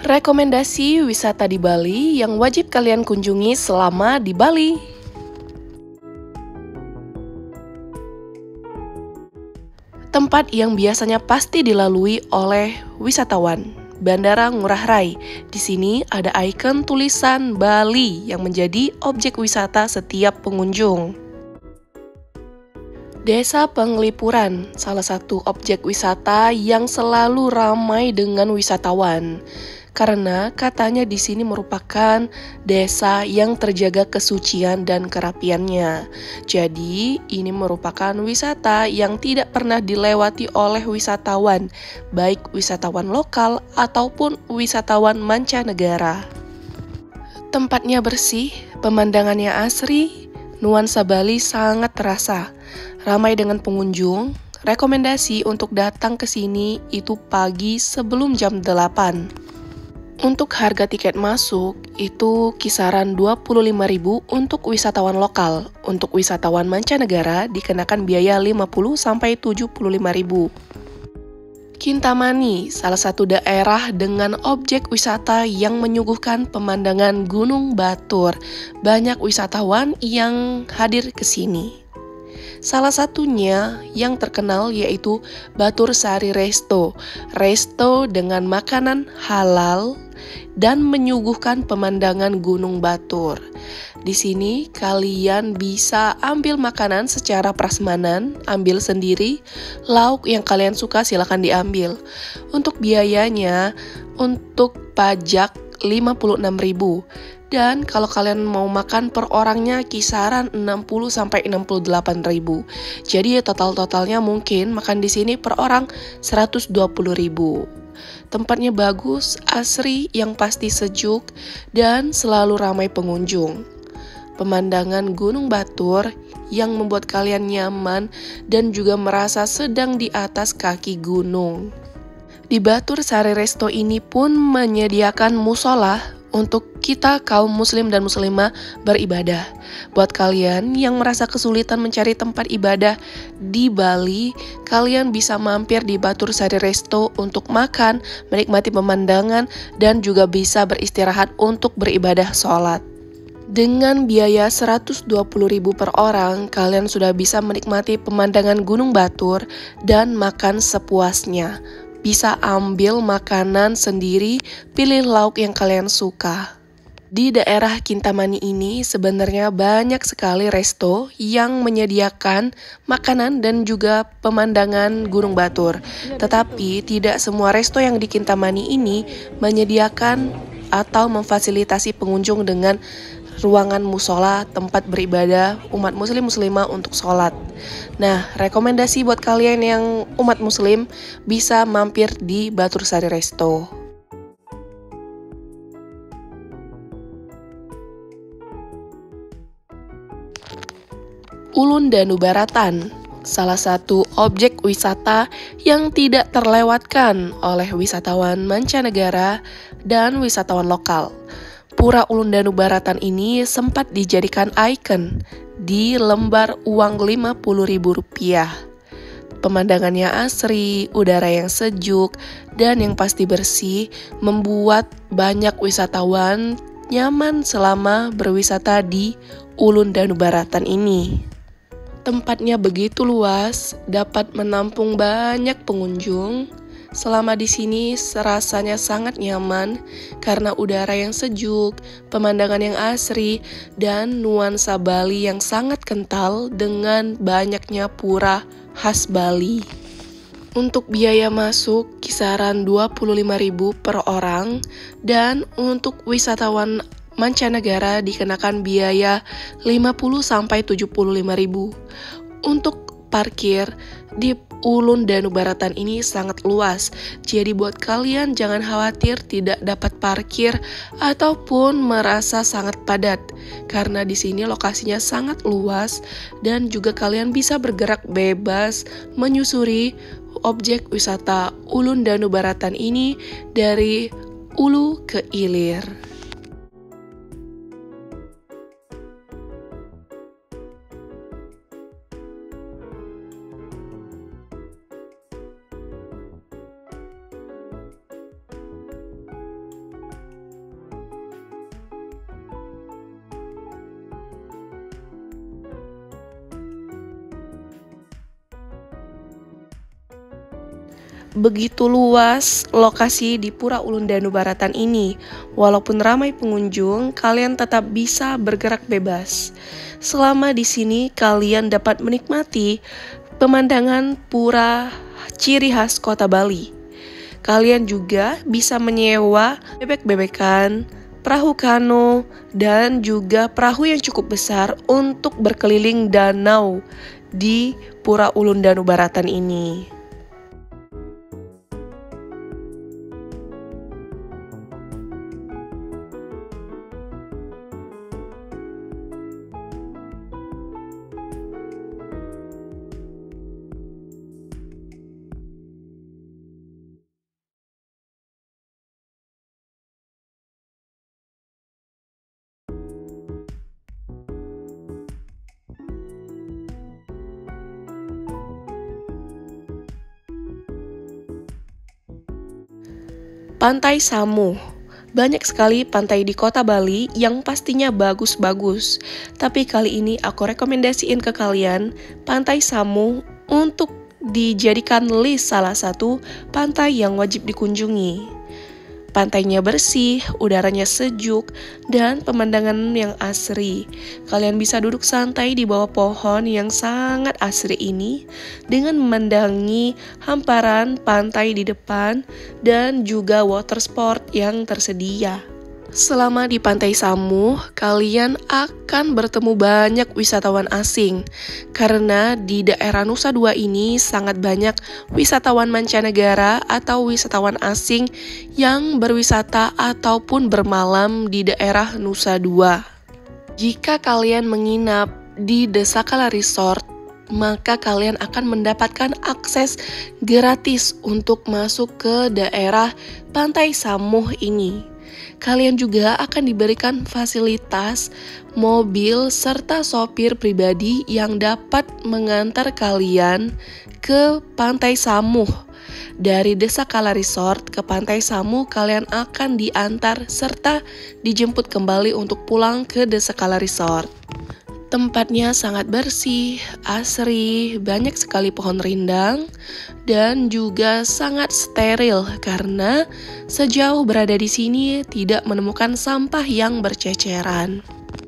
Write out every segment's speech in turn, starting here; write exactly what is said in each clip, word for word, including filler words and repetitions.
Rekomendasi wisata di Bali yang wajib kalian kunjungi selama di Bali. Tempat yang biasanya pasti dilalui oleh wisatawan, Bandara Ngurah Rai. Di sini ada ikon tulisan Bali yang menjadi objek wisata setiap pengunjung. Desa Penglipuran, salah satu objek wisata yang selalu ramai dengan wisatawan. Karena katanya di sini merupakan desa yang terjaga kesucian dan kerapiannya. Jadi, ini merupakan wisata yang tidak pernah dilewati oleh wisatawan, baik wisatawan lokal ataupun wisatawan mancanegara. Tempatnya bersih, pemandangannya asri, nuansa Bali sangat terasa. Ramai dengan pengunjung, rekomendasi untuk datang ke sini itu pagi sebelum jam delapan. Untuk harga tiket masuk itu kisaran dua puluh lima ribu rupiah untuk wisatawan lokal. Untuk wisatawan mancanegara dikenakan biaya lima puluh sampai tujuh puluh lima ribu rupiah. Kintamani, salah satu daerah dengan objek wisata yang menyuguhkan pemandangan Gunung Batur. Banyak wisatawan yang hadir ke sini. Salah satunya yang terkenal yaitu Batur Sari Resto. Resto dengan makanan halal dan menyuguhkan pemandangan Gunung Batur. Di sini kalian bisa ambil makanan secara prasmanan, ambil sendiri, lauk yang kalian suka silakan diambil. Untuk biayanya, untuk pajak lima puluh enam ribu rupiah. Dan kalau kalian mau makan per orangnya kisaran enam puluh sampai enam puluh delapan ribu. Jadi total-totalnya mungkin makan di sini per orang seratus dua puluh ribu. Tempatnya bagus, asri, yang pasti sejuk, dan selalu ramai pengunjung. Pemandangan Gunung Batur yang membuat kalian nyaman dan juga merasa sedang di atas kaki gunung. Di Batur Sari Resto ini pun menyediakan musola untuk kita kaum muslim dan muslimah beribadah. Buat kalian yang merasa kesulitan mencari tempat ibadah di Bali, kalian bisa mampir di Batur Sari Resto untuk makan, menikmati pemandangan, dan juga bisa beristirahat untuk beribadah sholat. Dengan biaya seratus dua puluh ribu per orang, kalian sudah bisa menikmati pemandangan Gunung Batur dan makan sepuasnya. Bisa ambil makanan sendiri, pilih lauk yang kalian suka. Di daerah Kintamani ini sebenarnya banyak sekali resto yang menyediakan makanan dan juga pemandangan Gunung Batur. Tetapi tidak semua resto yang di Kintamani ini menyediakan atau memfasilitasi pengunjung dengan ruangan musola, tempat beribadah umat muslim muslimah untuk sholat. Nah, rekomendasi buat kalian yang umat muslim bisa mampir di Batur Sari Resto. Ulun Danu Baratan, salah satu objek wisata yang tidak terlewatkan oleh wisatawan mancanegara dan wisatawan lokal. Pura Ulun Danu Baratan ini sempat dijadikan ikon di lembar uang lima puluh ribu rupiah. Pemandangannya asri, udara yang sejuk, dan yang pasti bersih membuat banyak wisatawan nyaman selama berwisata di Ulun Danu Baratan ini. Tempatnya begitu luas, dapat menampung banyak pengunjung. Selama di sini rasanya sangat nyaman karena udara yang sejuk, pemandangan yang asri, dan nuansa Bali yang sangat kental dengan banyaknya pura khas Bali. Untuk biaya masuk kisaran dua puluh lima ribu per orang, dan untuk wisatawan mancanegara dikenakan biaya lima puluh sampai tujuh puluh lima ribu. Untuk parkir di Ulun Danu Baratan ini sangat luas, jadi buat kalian jangan khawatir tidak dapat parkir ataupun merasa sangat padat, karena di sini lokasinya sangat luas dan juga kalian bisa bergerak bebas menyusuri objek wisata Ulun Danu Baratan ini dari ulu ke ilir. begitu luas lokasi di Pura Ulun Danu Baratan ini. Walaupun ramai pengunjung, kalian tetap bisa bergerak bebas. Selama di sini, kalian dapat menikmati pemandangan pura ciri khas Kota Bali. Kalian juga bisa menyewa bebek-bebekan, perahu kano, dan juga perahu yang cukup besar untuk berkeliling danau di Pura Ulun Danu Baratan ini. Pantai Samuh. Banyak sekali pantai di Kota Bali yang pastinya bagus-bagus. Tapi kali ini aku rekomendasiin ke kalian Pantai Samuh untuk dijadikan list salah satu pantai yang wajib dikunjungi. Pantainya bersih, udaranya sejuk, dan pemandangan yang asri. Kalian bisa duduk santai di bawah pohon yang sangat asri ini dengan memandangi hamparan pantai di depan dan juga water sport yang tersedia. Selama di Pantai Samuh, kalian akan bertemu banyak wisatawan asing karena di daerah Nusa Dua ini sangat banyak wisatawan mancanegara atau wisatawan asing yang berwisata ataupun bermalam di daerah Nusa Dua. Jika kalian menginap di The Sakala Resort, maka kalian akan mendapatkan akses gratis untuk masuk ke daerah Pantai Samuh ini. Kalian juga akan diberikan fasilitas mobil serta sopir pribadi yang dapat mengantar kalian ke Pantai Samuh. Dari The Sakala Resort ke Pantai Samuh, kalian akan diantar serta dijemput kembali untuk pulang ke The Sakala Resort. Tempatnya sangat bersih, asri, banyak sekali pohon rindang, dan juga sangat steril karena sejauh berada di sini tidak menemukan sampah yang berceceran.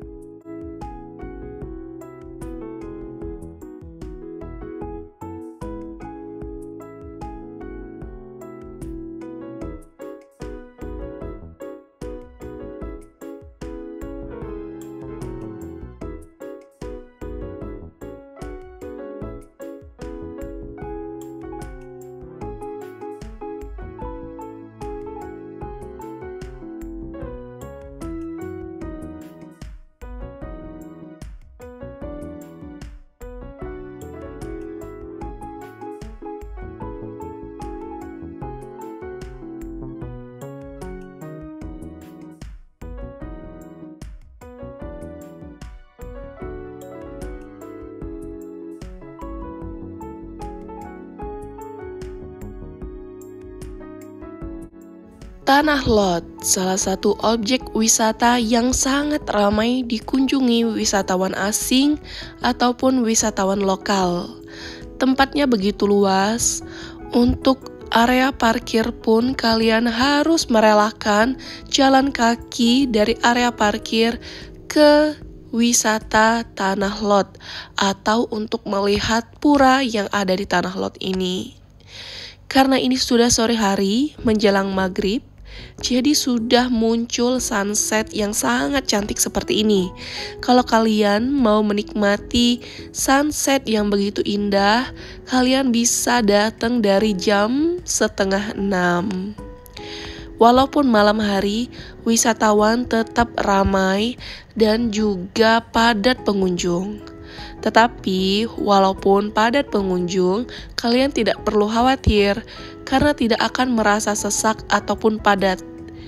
Tanah Lot, salah satu objek wisata yang sangat ramai dikunjungi wisatawan asing ataupun wisatawan lokal. Tempatnya begitu luas, untuk area parkir pun kalian harus merelakan jalan kaki dari area parkir ke wisata Tanah Lot atau untuk melihat pura yang ada di Tanah Lot ini. Karena ini sudah sore hari menjelang maghrib, jadi sudah muncul sunset yang sangat cantik seperti ini. Kalau kalian mau menikmati sunset yang begitu indah, kalian bisa datang dari jam setengah enam. Walaupun malam hari, wisatawan tetap ramai dan juga padat pengunjung. Tetapi walaupun padat pengunjung, kalian tidak perlu khawatir karena tidak akan merasa sesak ataupun padat.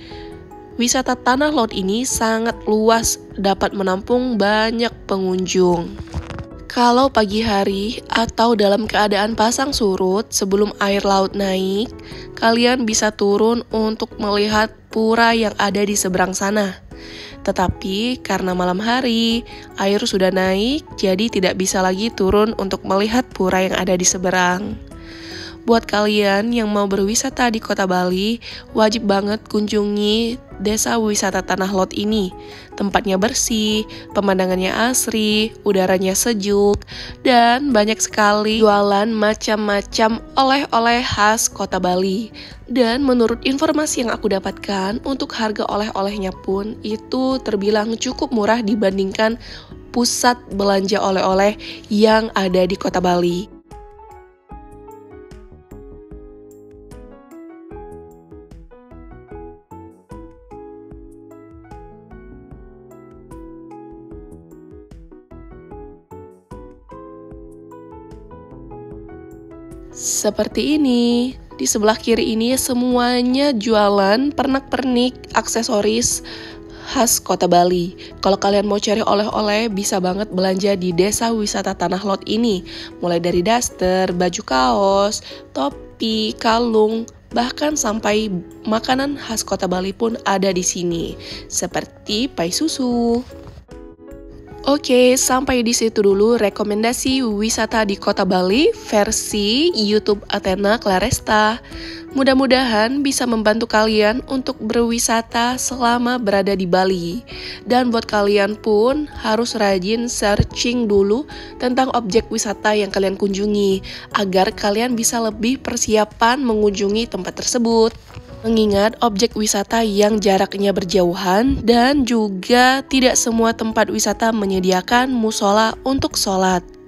Wisata Tanah Lot ini sangat luas, dapat menampung banyak pengunjung. Kalau pagi hari atau dalam keadaan pasang surut sebelum air laut naik, kalian bisa turun untuk melihat pura yang ada di seberang sana. Tetapi karena malam hari, air sudah naik, jadi tidak bisa lagi turun untuk melihat pura yang ada di seberang. Buat kalian yang mau berwisata di kota Bali, wajib banget kunjungi desa wisata Tanah Lot ini. Tempatnya bersih, pemandangannya asri, udaranya sejuk, dan banyak sekali jualan macam-macam oleh-oleh khas kota Bali. Dan menurut informasi yang aku dapatkan, untuk harga oleh-olehnya pun itu terbilang cukup murah dibandingkan pusat belanja oleh-oleh yang ada di kota Bali. Seperti ini, di sebelah kiri ini semuanya jualan pernak-pernik aksesoris khas kota Bali. Kalau kalian mau cari oleh-oleh, bisa banget belanja di desa wisata Tanah Lot ini. Mulai dari daster, baju kaos, topi, kalung, bahkan sampai makanan khas kota Bali pun ada di sini. Seperti pai susu. Oke, sampai di situ dulu rekomendasi wisata di Kota Bali versi YouTube Athena Claresta. Mudah-mudahan bisa membantu kalian untuk berwisata selama berada di Bali. Dan buat kalian pun harus rajin searching dulu tentang objek wisata yang kalian kunjungi, agar kalian bisa lebih persiapan mengunjungi tempat tersebut. Mengingat objek wisata yang jaraknya berjauhan dan juga tidak semua tempat wisata menyediakan musola untuk sholat.